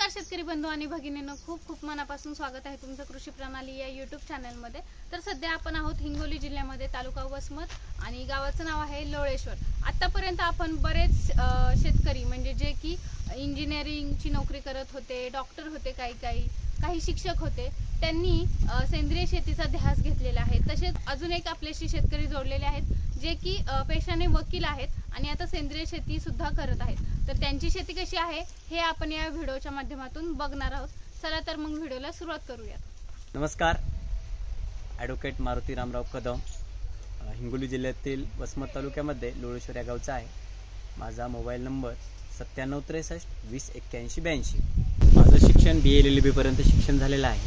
नमस्कार शेतकरी बंधू आणि भगिनींनो, खूप खूप मनापासून स्वागत आहे तुमचं कृषी प्रणाली या यूट्यूब चॅनलमध्ये। तर सध्या आपण आहोत हिंगोली जिल्ह्यामध्ये, तालुका वसमत आणि गावाचं नाव आहे लोळेश्वर। आतापर्यंत आपण बरेच शेतकरी म्हणजे जे की इंजिनिअरिंगची नोकरी करत होते, डॉक्टर होते, काही शिक्षक होते, त्यांनी सेंद्रिय शेतीचा ध्यास घेतलेला आहे। तसेच अजून एक आपल्याशी शेतकरी जोडलेले आहेत जे की पेशाने वकील आहेत आणि आता सेंद्रिय शेती सुद्धा करत आहेत। तर त्यांची शेती कशी आहे हे आपण या व्हिडिओच्या माध्यमातून बघणार आहोत। चला तर मग व्हिडिओला सुरुवात करूया। नमस्कार, ॲडव्होकेट मारुती रामराव कदम, हिंगोली जिल्ह्यातील वसमत तालुक्यामध्ये लोळेश्वर या गावचा आहे। माझा मोबाईल नंबर 9763 20 81 82। माझं शिक्षण BA-LLB पर्यंत शिक्षण झालेलं आहे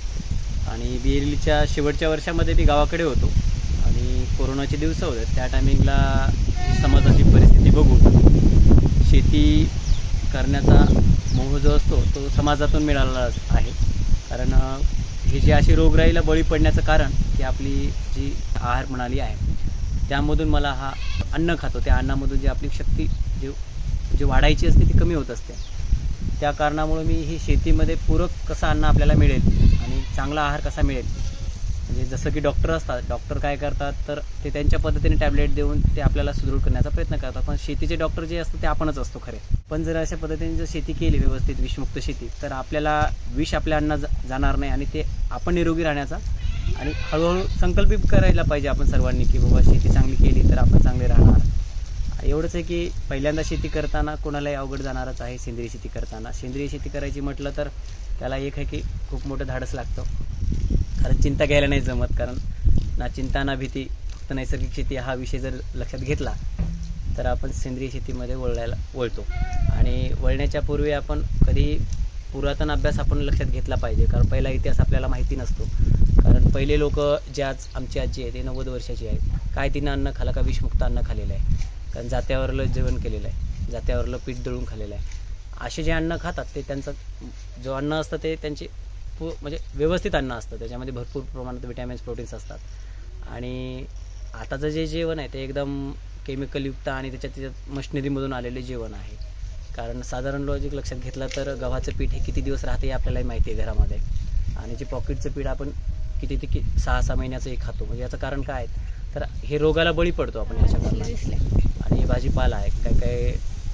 आणि BA-LLBच्या शेवटच्या वर्षामध्ये मी गावाकडे होतो आणि कोरोनाचे दिवस होते। त्या टायमिंगला समाजाची परिस्थिती बघून शेती करण्याचा मोह जो असतो तो समाजातून मिळाला आहे। कारण हे जे अशी रोगराईला बळी पडण्याचं कारण की आपली जी आहार प्रणाली आहे त्यामधून मला हा अन्न खातो, त्या अन्नामधून जी आपली शक्ती जी वाढायची असते ती कमी होत असते। त्या कारणामुळे मी ही शेतीमध्ये पूरक कसा अन्न आपल्याला मिळेल आणि चांगला आहार कसा मिळेल, म्हणजे जसं की डॉक्टर असतात, डॉक्टर काय करतात तर ते त्यांच्या पद्धतीने टॅबलेट देऊन ते आपल्याला सुदृढ करण्याचा प्रयत्न करतात, पण शेतीचे डॉक्टर जे असतात ते आपणच असतो खरे। पण जर अशा पद्धतीने जर शेती केली व्यवस्थित विषमुक्त शेती, तर आपल्याला विष आपल्या अन्नात जाणार नाही आणि ते आपण निरोगी राहण्याचा आणि हळूहळू संकल्पित करायला पाहिजे आपण सर्वांनी की बाबा शेती चांगली केली तर आपण चांगले राहणार। एवढंच आहे की पहिल्यांदा शेती करताना कोणालाही अवघड जाणारच आहे। सेंद्रिय शेती करताना सेंद्रिय शेती करायची म्हटलं तर त्याला एक आहे की खूप मोठं धाडस लागतं, कारण चिंता घ्यायला नाही जमत, कारण ना चिंता ना भीती, फक्त नैसर्गिक शेती हा विषय जर लक्षात घेतला तर आपण सेंद्रिय शेतीमध्ये वळतो। आणि वळण्याच्या पूर्वी आपण कधी पुरातन अभ्यास आपण लक्षात घेतला पाहिजे, कारण पहिला इतिहास आपल्याला माहिती नसतो। कारण पहिले लोक जे आज आमची आजी आहे ते 90 वर्षाची आहे, काय तिनं अन्न खाल्लं का विषमुक्त अन्न खाल्लेलं आहे, कारण जात्यावरलं जेवण केलेलं आहे, जात्यावरलं पीठ दळून खाल्लेलं आहे। असे जे अन्न खातात ते त्यांचं जो अन्न असतं ते त्यांचे म्हणजे व्यवस्थित अन्न असतं, त्याच्यामध्ये भरपूर प्रमाणात विटॅमिन्स प्रोटीन्स असतात। आणि आताचं जे जेवण आहे ते एकदम केमिकलयुक्त आणि त्याच्यात मशिनरीमधून आलेले जेवण आहे। कारण साधारण लॉजिक लक्षात घेतलं तर गव्हाचं पीठ हे किती दिवस राहते हे आपल्यालाही माहिती आहे घरामध्ये, आणि जे पॉकेटचं पीठ आपण किती ते 6-6 महिन्याचं एक खातो, म्हणजे याचं कारण काय आहे तर हे रोगाला बळी पडतो आपण याच्या कारणाने। आणि भाजीपाला आहे काय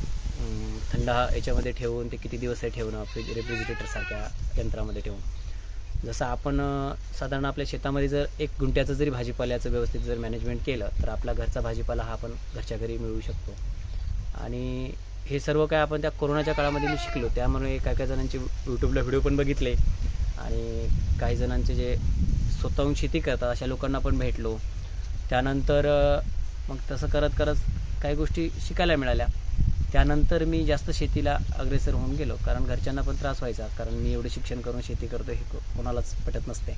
थंड याच्यामध्ये ठेवून ते किती दिवस ठेवणं, रेफ्रिजरेटर सारख्या यंत्रामध्ये ठेवून, जसं आपण साधारण आपल्या शेतामध्ये जर 1 गुंठ्याचं जरी भाजीपाल्याचं व्यवस्थित जर मॅनेजमेंट केलं तर आपला घरचा भाजीपाला हा आपण घरच्या घरी मिळवू शकतो। आणि हे सर्व काय आपण त्या कोरोनाच्या काळामध्ये मी शिकलो, त्यामुळे काही जणांचे यूट्यूबला व्हिडिओ पण बघितले आणि काही जणांचे जे स्वतःहून शेती करतात अशा लोकांना पण भेटलो। त्यानंतर मग तसं करत करत काही गोष्टी शिकायला मिळाल्या। त्यानंतर मी जास्त शेतीला अग्रेसर होऊन गेलो, कारण घरच्यांना पण त्रास व्हायचा, कारण मी एवढं शिक्षण करून शेती करतो हे कोणालाच पटत नसते।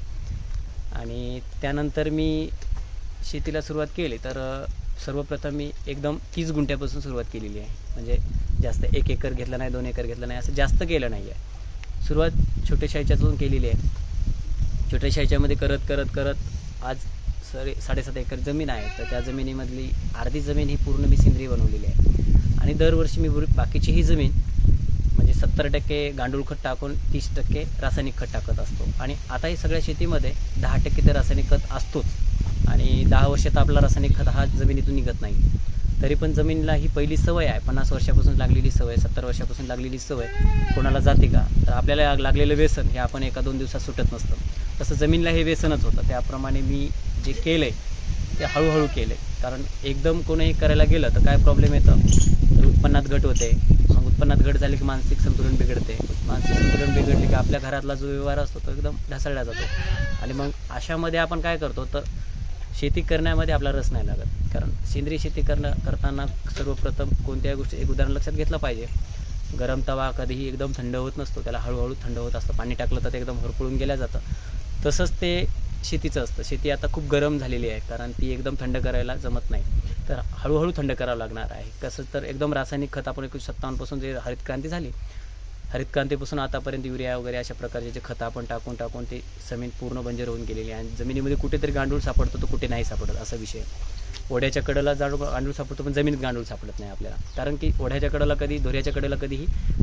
आणि त्यानंतर मी शेतीला सुरुवात केली तर सर्वप्रथम मी एकदम 30 गुंठ्यापासून सुरुवात केलेली आहे, म्हणजे जास्त 1 एकर घेतलं नाही, 2 एकर घेतलं नाही, असं जास्त केलं नाही आहे। सुरुवात छोट्याशा ह्याच्यातून केलेली आहे। छोट्याशा ह्याच्यामध्ये करत करत करत आज 7.5 एकर जमीन आहे, तर त्या जमिनीमधली अर्धी जमीन ही पूर्ण मी सेंद्रिय बनवलेली आहे। आणि दरवर्षी मी बाकीची ही जमीन म्हणजे 70% गांडूळ खत टाकून 30% रासायनिक खत टाकत असतो। आणि आता ही सगळ्या शेतीमध्ये 10% ते रासायनिक खत असतोच, आणि 10 वर्षात आपला रासायनिक खत हा जमिनीतून निघत नाही। तरी पण जमिनीला ही पहिली सवय आहे, 50 वर्षापासून लागलेली सवय, 70 वर्षापासून लागलेली सवय कोणाला जाते का, तर आपल्याला लागलेलं व्यसन हे आपण 1-2 दिवसात सुटत नसतं, तसं जमिनीला हे व्यसनच होतं। त्याप्रमाणे मी जे केलं आहे ते हळूहळू केलं आहे, कारण एकदम कोणीही करायला गेलं तर काय प्रॉब्लेम येतं, तर उत्पन्नात घट होते, मग उत्पन्नात घट झाली की मानसिक संतुलन बिघडते, मानसिक संतुलन बिघडले की आपल्या घरातला जो व्यवहार असतो तो एकदम ढासळला जातो। आणि मग अशामध्ये आपण काय करतो तर शेती करण्यामध्ये आपला रस नाही लागत, कारण सेंद्रिय शेती करताना सर्वप्रथम कोणत्याही गोष्टी एक उदाहरण लक्षात घेतलं पाहिजे, गरम तवा कधीही एकदम थंड होत नसतो, त्याला हळूहळू थंड होत असतं, पाणी टाकलं तर ते एकदम होरपळून गेलं जातं। तसंच ते शेतीचं असतं, शेती आता खूप गरम झालेली आहे, कारण ती एकदम थंड करायला जमत नाही, तर हळूहळू थंड करावं लागणार आहे। कसं तर एकदम रासायनिक खत आपण 1957 पासून जे हरित क्रांती झाली, हरित क्रांतीपासून आतापर्यंत युरिया वगैरे अशा प्रकारचे जे खतं आपण टाकून ते जमीन पूर्ण बंजर होऊन गेलेली आहे, आणि जमिनीमध्ये कुठेतरी गांडूळ सापडतो तर कुठे नाही सापडत असा विषय। ओढ्याच्या कडेला गांडूळ सापडतो पण जमिनीत गांडूळ सापडत नाही आपल्याला, कारण की ओढ्याच्या कडेला कधी धोऱ्याच्या कडेला कधीही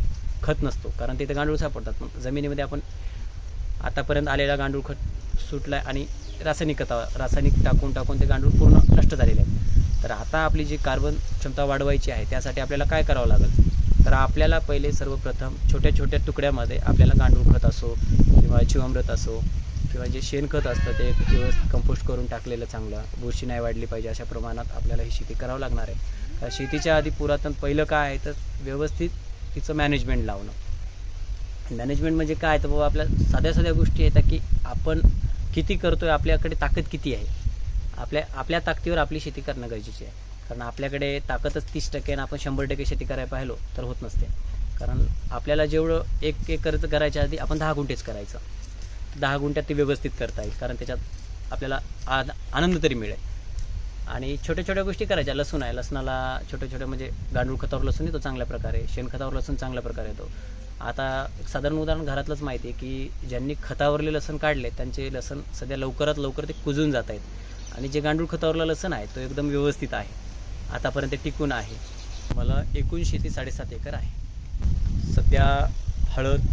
खत नसतो, कारण तिथे गांडूळ सापडतात. पण जमिनीमध्ये आपण आतापर्यंत आलेला गांडूळ खत सुटला आहे आणि रासायनिक टाकून ते गांडूळ पूर्ण नष्ट झालेले आहेत. तर आता आपली जी कार्बन क्षमता वाढवायची आहे त्यासाठी आपल्याला काय करावं लागेल, तर आपल्याला पहिले सर्वप्रथम छोट्या छोट्या तुकड्यामध्ये आपल्याला गांडूळ खत असो किंवा जीवामृत असो किंवा जे शेणखत असतं ते व्यवस्थित कंपोस्ट करून टाकलेलं चांगलं, बुरशी नाही वाढली पाहिजे अशा प्रमाणात आपल्याला ही शेती करावं लागणार आहे. शेतीच्या आधी पुरातन पहिलं काय आहे तर व्यवस्थित तिचं मॅनेजमेंट लावणं. मॅनेजमेंट म्हणजे काय तर बाबा आपल्या साध्या गोष्टी येतात की आपण किती करतोय, आपल्याकडे ताकद किती आहे, आपल्या ताकदीवर आपली शेती करणं गरजेची आहे. कारण आपल्याकडे ताकदच 30% आणि आपण 100% शेती करायला पाहिलो तर होत नसते. कारण आपल्याला जेवढं 1 एकर करायच्या आधी आपण 10 गुंठेच करायचं. 10 गुंठ्यात ते व्यवस्थित करता येईल, कारण त्याच्यात आपल्याला आनंद तरी मिळेल. आणि छोट्या छोट्या गोष्टी करायच्या. लसूण आहे, लसणाला छोटे म्हणजे गांडूळ खतावर लसूण येतो चांगल्या प्रकारे, शेणखतावर लसूण चांगल्या प्रकारे येतो. आता एक साधारण उदाहरण घरातलंच माहिती आहे की ज्यांनी खतावरले लसण काढले त्यांचे लसण सध्या लवकरात लवकर ते कुजून जात आहेत, आणि जे गांडूळ खतावरला लसण आहे तो एकदम व्यवस्थित आहे, आतापर्यंत टिकून आहे. मला एकूण शेती 7.5 एकर आहे. सध्या हळद,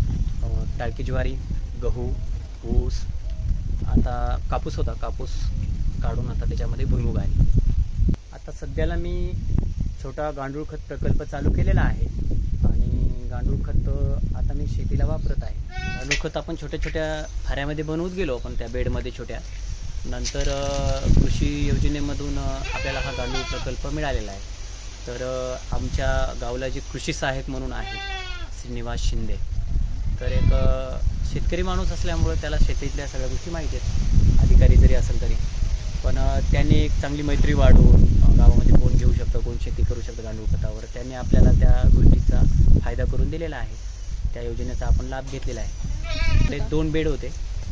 टाळकी ज्वारी, गहू, ऊस, आता कापूस होता, कापूस काढून आता त्याच्यामध्ये भुईमूग आहे. आता सध्याला मी छोटा गांडूळ खत प्रकल्प चालू केलेला आहे आणि गांडूळ खत आता मी शेतीला वापरत आहे. गांडूळ खत आपण छोट्या छोट्या फाऱ्यामध्ये बनवत गेलो पण त्या बेडमध्ये छोट्या, नंतर कृषी योजनेमधून आपल्याला हा गांडूळ प्रकल्प मिळालेला आहे. तर आमच्या गावाला जे कृषी सहाय्यक म्हणून आहे श्रीनिवास शिंदे, तर एक शेतकरी माणूस असल्यामुळं त्याला शेतीतल्या सगळ्या गोष्टी माहिती आहेत, अधिकारी जरी असेल तरी. पण त्यांनी एक चांगली मैत्री वाढवून गावामध्ये कोण घेऊ शकतं, कोण शेती करू शकतं गांडूळ खतावर, त्यांनी आपल्याला त्या गोष्टीचा फायदा करून दिलेला आहे. त्या योजनेचा आपण लाभ घेतलेला आहे. ते 2 बेड होते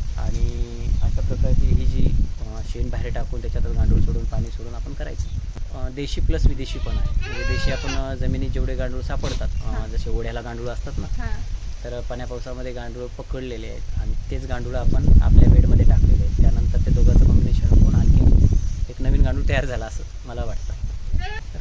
आणि अशा प्रकारची ही जी शेण बाहेर टाकून त्याच्यात गांडूळ सोडून पाणी सोडून आपण करायचं. देशी प्लस विदेशी पण आहे. म्हणजे देशी आपण जमिनीत जेवढे गांडूळ सापडतात, जसे ओढ्याला गांडूळ असतात ना, तर पाण्या पावसामध्ये गांडूळ पकडलेले आहेत आणि तेच गांडूळ आपण आपल्या बेडमध्ये टाकलेले आहेत. त्यानंतर ते दोघांचं कॉम्बिनेशन होऊन आणखी एक नवीन गांडूळ तयार झाला असं मला वाटतं.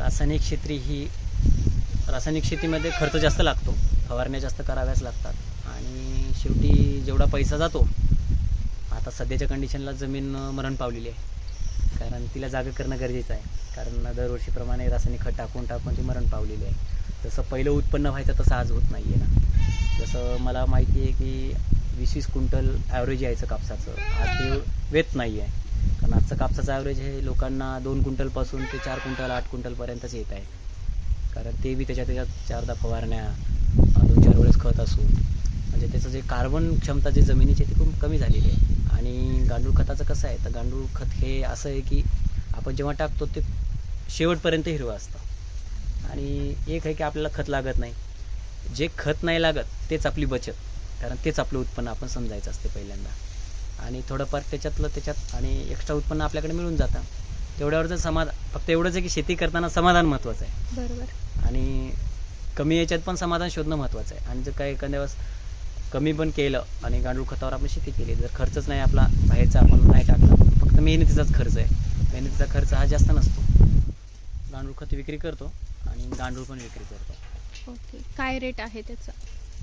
रासायनिक शेतीमध्ये खर्च जास्त लागतो, फवारण्या जास्त कराव्याच लागतात आणि शेवटी जेवढा पैसा जातो, आता सध्याच्या कंडिशनला जमीन मरण पावलेली आहे, कारण तिला जागा करणं गरजेचं आहे. कारण दरवर्षीप्रमाणे रासायनिक खत टाकून ती मरण पावलेली आहे. जसं पहिलं उत्पन्न व्हायचं तसं आज होत नाही आहे ना. जसं मला माहिती आहे की 20-20 क्विंटल ॲव्हरेज यायचं कापसाचं, आज ते वेत नाही आहे. कारण आजचं कापसाचं ॲव्हरेज हे लोकांना 2 क्विंटलपासून ते 4 क्विंटल 8 क्विंटलपर्यंतच येत आहे. कारण ते बी त्याच्यात 4दा फवारण्या, 2-4 वेळेस खत असून, म्हणजे त्याचं जे कार्बन क्षमता जी जमिनीची ती खूप कमी झालेली आहे. आणि गांडूळ खताचं कसं आहे तर गांडूळ खत हे असं आहे की आपण जेव्हा टाकतो ते शेवटपर्यंत हिरवं असतं आणि एक आहे की आपल्याला खत लागत नाही. जे खत नाही लागत तेच आपली बचत, कारण तेच आपलं उत्पन्न आपण समजायचं असते पहिल्यांदा. आणि थोडंफार त्याच्यात आणि एक्स्ट्रा उत्पन्न आपल्याकडे मिळून जातं. तेवढ्यावरचं समाधान, फक्त एवढंच आहे की शेती करताना समाधान महत्त्वाचं आहे. बरोबर. आणि कमी याच्यात पण समाधान शोधणं महत्त्वाचं आहे. आणि जर काही एखाद्या वेळेस कमी पण केलं आणि गांडूळ खतावर आपण शेती केली, जर खर्चच नाही आपला बाहेरचा आपण नाही टाकला, फक्त मेहनतीचाच खर्च आहे. मेहनतीचा खर्च हा जास्त नसतो. गांडूळ खत विक्री करतो आणि गांडूळ पण विक्री करतो. ओके, काय रेट आहे त्याचा?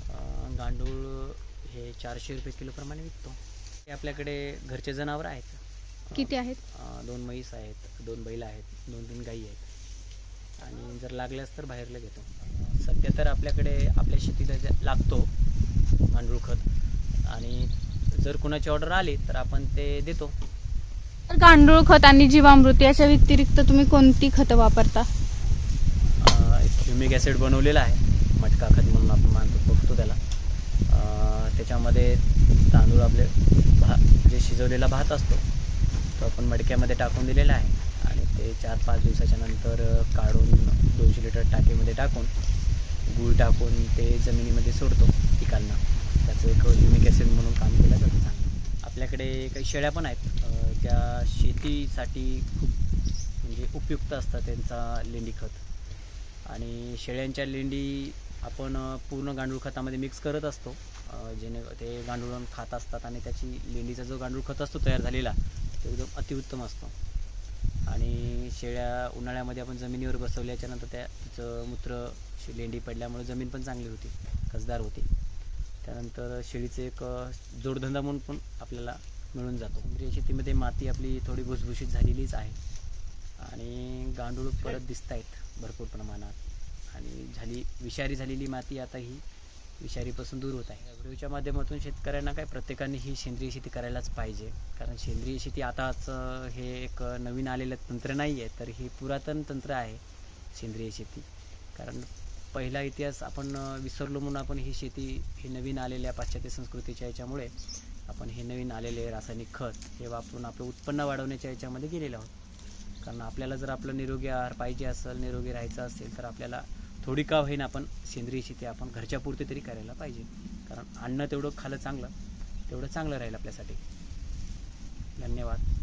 गांडूळ हे 400 रुपये किलोप्रमाणे विकतो. हे आपल्याकडे घरचे जनावर आहेत. किती आहेत? 2 म्हैस आहेत, 2 बैल आहेत, 2-3 गाई आहेत आणि जर लागल्यास तर बाहेरला घेतो. सध्या तर आपल्याकडे आपल्या शेतीला लागतो गांडूळ खत आणि जर कोणाची ऑर्डर आली तर आपण ते देतो. गांडूळ खत आणि जीवामृत याच्या व्यतिरिक्त तुम्ही कोणती खतं वापरता? ह्युमिक ॲसिड बनवलेला आहे, मटका खत म्हणून आपण बघतो त्याला. त्याच्यामध्ये तांदूळ आपले जे शिजवलेला भात असतो तो आपण मडक्यामध्ये टाकून दिलेला आहे आणि ते 4-5 दिवसाच्या नंतर काढून 200 लिटर टाकीमध्ये टाकून गूळ टाकून ते जमिनीमध्ये सोडतो पिकांना. त्याचं एक ह्युमिक ॲसिड म्हणून काम केलं जातं चांगलं. आपल्याकडे काही शेळ्या पण आहेत ज्या शेतीसाठी खूप म्हणजे उपयुक्त असतात. त्यांचा लेंडी खत आणि शेळ्यांच्या लेंडी आपण पूर्ण गांडूळ खतामध्ये मिक्स करत असतो, जेणे ते गांडूळ खात असतात आणि त्याची लेंडीचा जो गांडूळ खत असतो तयार झालेला तो एकदम अतिउत्तम असतो. आणि शेळ्या उन्हाळ्यामध्ये आपण जमिनीवर बसवल्याच्यानंतर त्याचं मूत्र लेंडी पडल्यामुळे जमीन पण चांगली होती, कसदार होते. त्यानंतर शेळीचे एक जोडधंदा म्हणून पण आपल्याला मिळून जातो. सेंद्रिय शेतीमध्ये माती आपली थोडी भुसभुशीत झालेलीच आहे आणि गांडूळ परत दिसत आहेत भरपूर प्रमाणात आणि विषारी झालेली माती आता ही विषारीपासून दूर होत आहे. व्हिडिओच्या माध्यमातून शेतकऱ्यांना प्रत्येकाने ही सेंद्रिय शेती करायलाच पाहिजे, कारण सेंद्रिय शेती आताच हे एक नवीन आलेलं तंत्र नाही आहे, तर हे पुरातन तंत्र आहे सेंद्रिय शेती. कारण पहिला इतिहास आपण विसरलो म्हणून आपण ही शेती ही नवीन आलेल्या पाश्चात्य संस्कृतीच्या याच्यामुळे आपण हे नवीन आलेले रासायनिक खत हे वापरून आपलं उत्पन्न वाढवण्याच्या याच्यामध्ये गेलेलो आहोत. कारण आपल्याला जर आपलं निरोगी आहार पाहिजे असेल, निरोगी राहायचं असेल, तर आपल्याला थोडी का होईना आपण सेंद्रिय शेती आपण घरच्या पुरती तरी करायला पाहिजे. कारण अन्न तेवढं खाल्लं चांगलं तेवढं चांगलं राहील आपल्यासाठी. धन्यवाद.